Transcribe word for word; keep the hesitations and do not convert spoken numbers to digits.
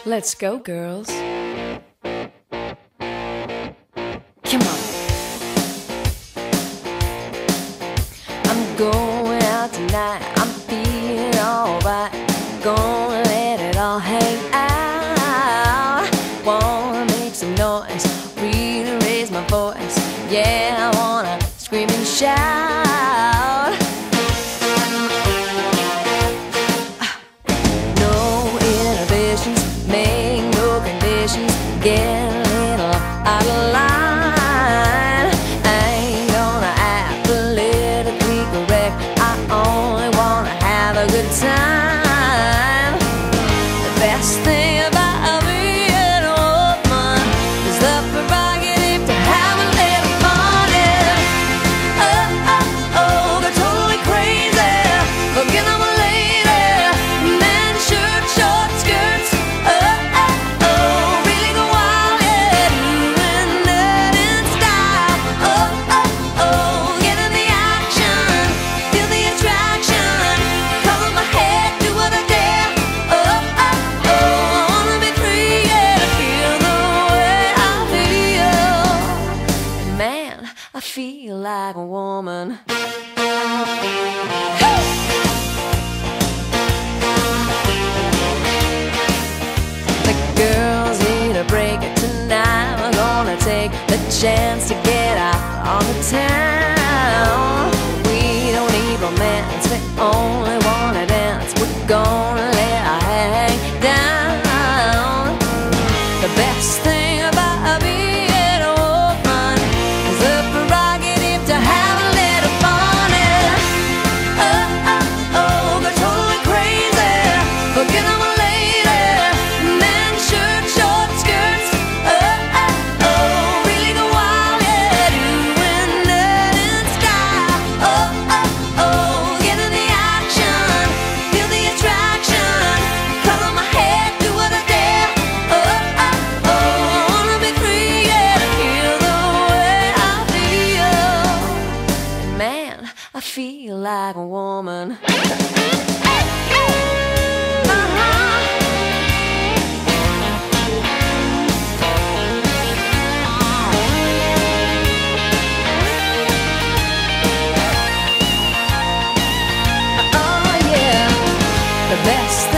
Let's go, girls. Come on. I'm going out tonight. I'm feeling alright. Gonna let it all hang out. Wanna make some noise, really raise my voice. Yeah, I wanna scream and shout. No inhibitions, make no conditions. Get a little out of line. I ain't gonna act politically correct. I only wanna have a good time. The best thing about being a woman is the prerogative to have a little fun. Oh, oh, oh, go totally crazy. Forget I'm a lady. Men, shirt, short skirts. Oh, oh, oh, really go wild, yeah. Doing that in style. Oh, oh, oh, get in the action. Feel the attraction. Cover my head, do what I dare. Oh, oh, oh, I wanna be free, yeah, to feel the way I feel. Man, I feel like a woman. The girls need a break tonight. We're gonna take the chance to get out on the town. We don't need romance, we only wanna dance. We're gonna let our hair hang down. The best thing about being a woman is the prerogative to have a little fun. Oh, oh, oh, go totally crazy. Forget I'm a lady. Men, shirt, short skirts. Oh, oh, oh, really go wild, yeah. Doing that in style. Oh, oh, oh, get in the action. Feel the attraction. Color my head, do what I dare. Oh, oh, oh, I wanna be free, yeah, to feel the way I feel. Man, I feel like a woman. Oh yeah, the best